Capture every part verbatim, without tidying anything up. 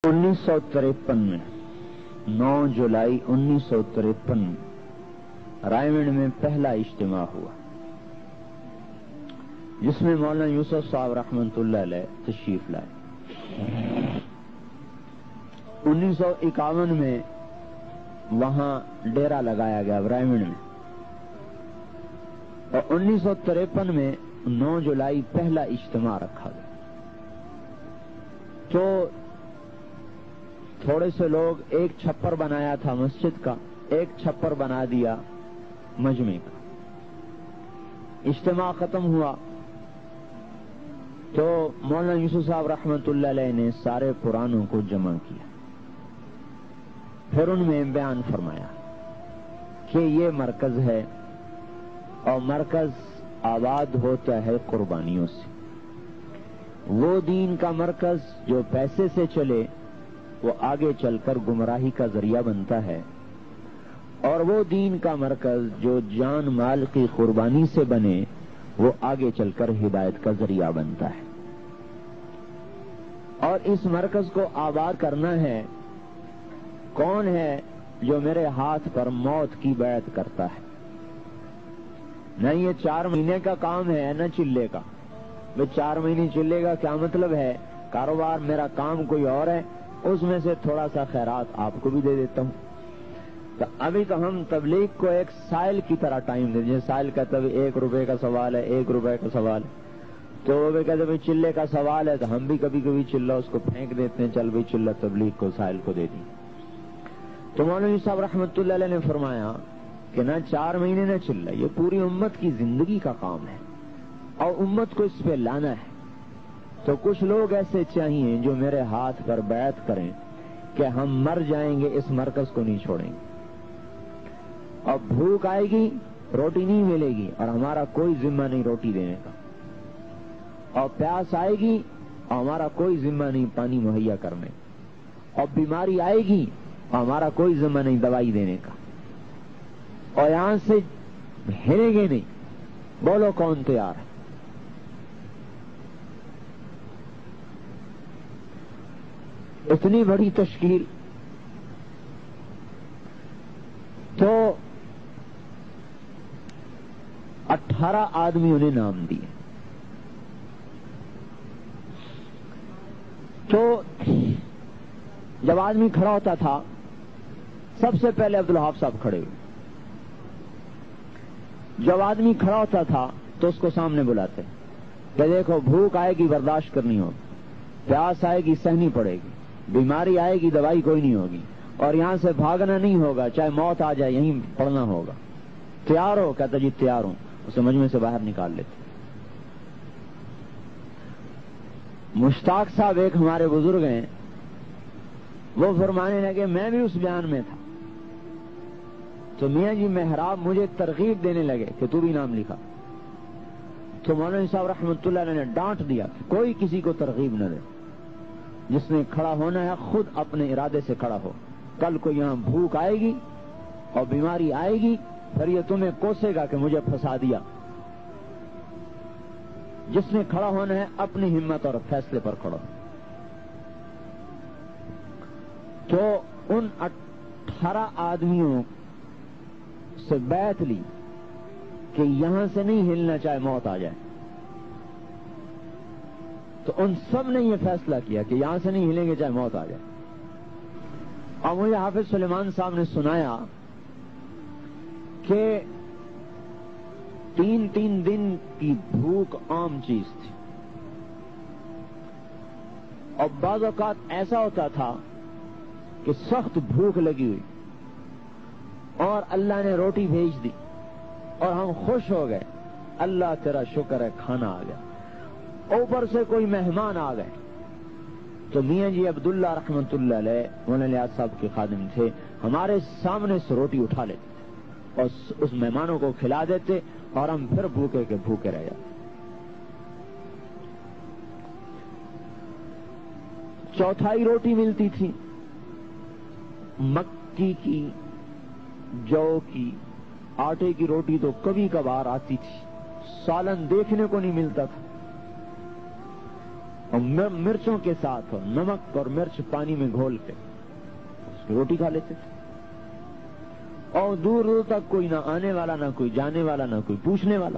انیس سو تریپن میں نو جولائی انیس سو تریپن رائے میں پہلا اجتماع ہوا جس میں مولانا یوسف صاحب رحمۃ اللہ علیہ تشریف لائے۔ انیس سو اکاون میں وہاں ڈیرا لگایا گیا رائے میں، اور انیس سو تریپن میں نو جولائی پہلا اجتماع رکھا گیا۔ تو تھوڑے سے لوگ ایک چھپر بنایا تھا مسجد کا، ایک چھپر بنا دیا مجمع کا۔ اجتماع ختم ہوا تو مولانا یوسف صاحب رحمۃ اللہ علیہ نے سارے قرآنوں کو جمع کیا، پھر ان میں بیان فرمایا کہ یہ مرکز ہے اور مرکز آباد ہوتا ہے قربانیوں سے۔ وہ دین کا مرکز جو پیسے سے چلے وہ آگے چل کر گمراہی کا ذریعہ بنتا ہے، اور وہ دین کا مرکز جو جان مال کی قربانی سے بنے وہ آگے چل کر ہدایت کا ذریعہ بنتا ہے۔ اور اس مرکز کو آباد کرنا ہے، کون ہے جو میرے ہاتھ پر موت کی بیعت کرتا ہے؟ نہ یہ چار مہینے کا کام ہے نہ چلے کا۔ وہ چار مہینے چلے گا کیا مطلب ہے؟ کاروبار میرا کام کوئی اور ہے، اس میں سے تھوڑا سا خیرات آپ کو بھی دے دیتا ہوں۔ تو ابھی تو ہم تبلیغ کو ایک سائل کی طرح ٹائم دیں، جیسے سائل کا تب ایک روپے کا سوال ہے، ایک روپے کا سوال ہے، تو وہ کہتے ہیں چلے کا سوال ہے تو ہم بھی کبھی کبھی چلہ اس کو پھینک دیتے ہیں، چل بھائی چلہ تبلیغ کو سائل کو دے دیں۔ تو مولوی صاحب رحمۃ اللہ علیہ نے فرمایا کہ نہ چار مہینے نہ چلہ، یہ پوری امت کی زندگی کا کام ہے اور امت کو اس پہ لانا ہے۔ تو کچھ لوگ ایسے چاہیے جو میرے ہاتھ پر بیعت کریں کہ ہم مر جائیں گے اس مرکز کو نہیں چھوڑیں گے، اور بھوک آئے گی روٹی نہیں ملے گی اور ہمارا کوئی ذمہ نہیں روٹی دینے کا، اور پیاس آئے گی اور ہمارا کوئی ذمہ نہیں پانی مہیا کرنے، اور بیماری آئے گی اور ہمارا کوئی ذمہ نہیں دوائی دینے کا، اور یہاں سے ہلیں گے نہیں۔ بولو کون تیار ہے؟ اتنی بڑی تشکیل۔ تو اٹھارہ آدمیوں نے نام دیے۔ تو جب آدمی کھڑا ہوتا تھا سب سے پہلے عبدالوہاب صاحب کھڑے ہوئے۔ جب آدمی کھڑا ہوتا تھا تو اس کو سامنے بلاتے کہ دیکھو بھوک آئے گی برداشت کرنی ہوگی، پیاس آئے گی سہنی پڑے گی، بیماری آئے گی دوائی کوئی نہیں ہوگی، اور یہاں سے بھاگنا نہیں ہوگا، چاہے موت آ جائے یہیں پڑنا ہوگا۔ تیار ہو؟ کہتا جی تیار ہوں۔ اسے مجمع سے باہر نکال لیتے۔ مشتاق صاحب ایک ہمارے بزرگ ہیں، وہ فرمانے لگے میں بھی اس بیان میں تھا، تو میاں جی محراب مجھے ترغیب دینے لگے کہ تو بھی نام لکھا۔ تو مولانا صاحب رحمۃ اللہ علیہ نے ڈانٹ دیا کہ کوئی کسی کو ترغیب نہ دے، جس نے کھڑا ہونا ہے خود اپنے ارادے سے کھڑا ہو۔ کل کو یہاں بھوک آئے گی اور بیماری آئے گی، پھر یہ تمہیں کوسے گا کہ مجھے پھنسا دیا۔ جس نے کھڑا ہونا ہے اپنی ہمت اور فیصلے پر کھڑا۔ تو ان اٹھارہ آدمیوں سے بیعت لی کہ یہاں سے نہیں ہلنا چاہے موت آ جائے۔ تو ان سب نے یہ فیصلہ کیا کہ یہاں سے نہیں ہلیں گے چاہے موت آ جائے۔ اور مجھے حافظ سلیمان صاحب نے سنایا کہ تین تین دن کی بھوک عام چیز تھی، اور بعض اوقات ایسا ہوتا تھا کہ سخت بھوک لگی ہوئی اور اللہ نے روٹی بھیج دی اور ہم خوش ہو گئے، اللہ تیرا شکر ہے کھانا آ گیا۔ اوپر سے کوئی مہمان آ گئے تو میاں جی عبداللہ رحمۃ اللہ علیہ مولانا الیاس صاحب کے خادم تھے، ہمارے سامنے سے روٹی اٹھا لیتے اور اس مہمانوں کو کھلا دیتے اور ہم پھر بھوکے کے بھوکے رہ جاتے۔ چوتھائی روٹی ملتی تھی، مکی کی، جو کی، آٹے کی روٹی تو کبھی کبھار آتی تھی، سالن دیکھنے کو نہیں ملتا تھا۔ اور مرچوں کے ساتھ نمک اور مرچ پانی میں گھول کے اس کی روٹی کھا لیتے تھے. اور دور دور تک کوئی نہ آنے والا، نہ کوئی جانے والا، نہ کوئی پوچھنے والا.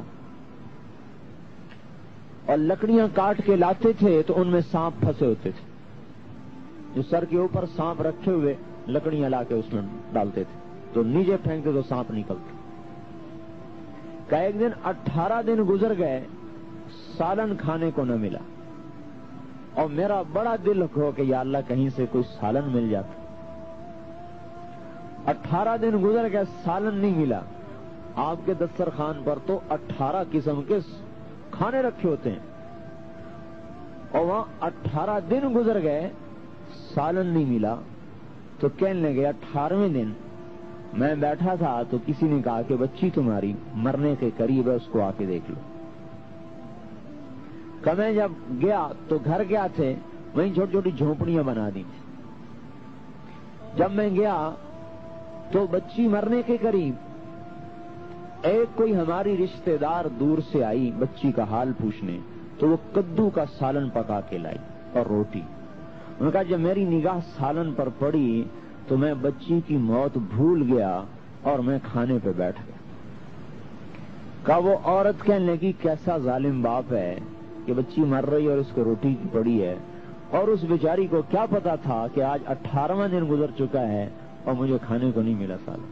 اور لکڑیاں کاٹ کے لاتے تھے تو ان میں سانپ پھنسے ہوتے تھے. جو سر کے اوپر سانپ رکھے ہوئے لکڑیاں لا کے اس میں ڈالتے تھے تو نیچے پھینکتے تو سانپ نکلتے. کہ ایک دن اٹھارہ دن گزر گئے، سالن کھانے کو نہ ملا، اور میرا بڑا دل ہو کہ یا اللہ کہیں سے کوئی سالن مل جاتا. اٹھارہ دن گزر گئے، سالن نہیں ملا. آپ کے دسترخوان پر تو اٹھارہ قسم کے کھانے رکھے ہوتے ہیں، اور وہاں اٹھارہ دن گزر گئے، سالن نہیں ملا. تو کہنے لگے اٹھارہویں دن میں بیٹھا تھا تو کسی نے کہا کہ بچی تمہاری مرنے کے قریب ہے، اس کو آ کے دیکھ لو. کہ میں جب گیا تو گھر گیا تھے وہیں چھوٹی چھوٹی جھونپڑیاں بنا دی تھی. جب میں گیا تو بچی مرنے کے قریب. ایک کوئی ہماری رشتہ دار دور سے آئی بچی کا حال پوچھنے، تو وہ کدو کا سالن پکا کے لائی اور روٹی. انہوں نے کہا جب میری نگاہ سالن پر پڑی تو میں بچی کی موت بھول گیا اور میں کھانے پہ بیٹھ گیا. کہا وہ عورت کہنے لگی کیسا ظالم باپ ہے کہ بچی مر رہی اور اس کو روٹی کی پڑی ہے، اور اس بیچاری کو کیا پتا تھا کہ آج اٹھارہواں دن گزر چکا ہے اور مجھے کھانے کو نہیں ملا سالن.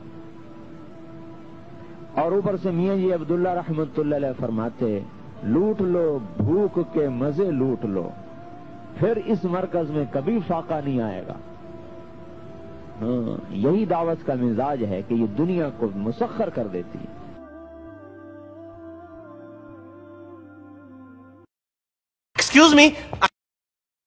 اور اوپر سے میاں جی عبداللہ رحمت اللہ علیہ فرماتے لوٹ لو بھوک کے مزے لوٹ لو، پھر اس مرکز میں کبھی فاقہ نہیں آئے گا. ہاں یہی دعوت کا مزاج ہے کہ یہ دنیا کو مسخر کر دیتی ہے. Excuse me.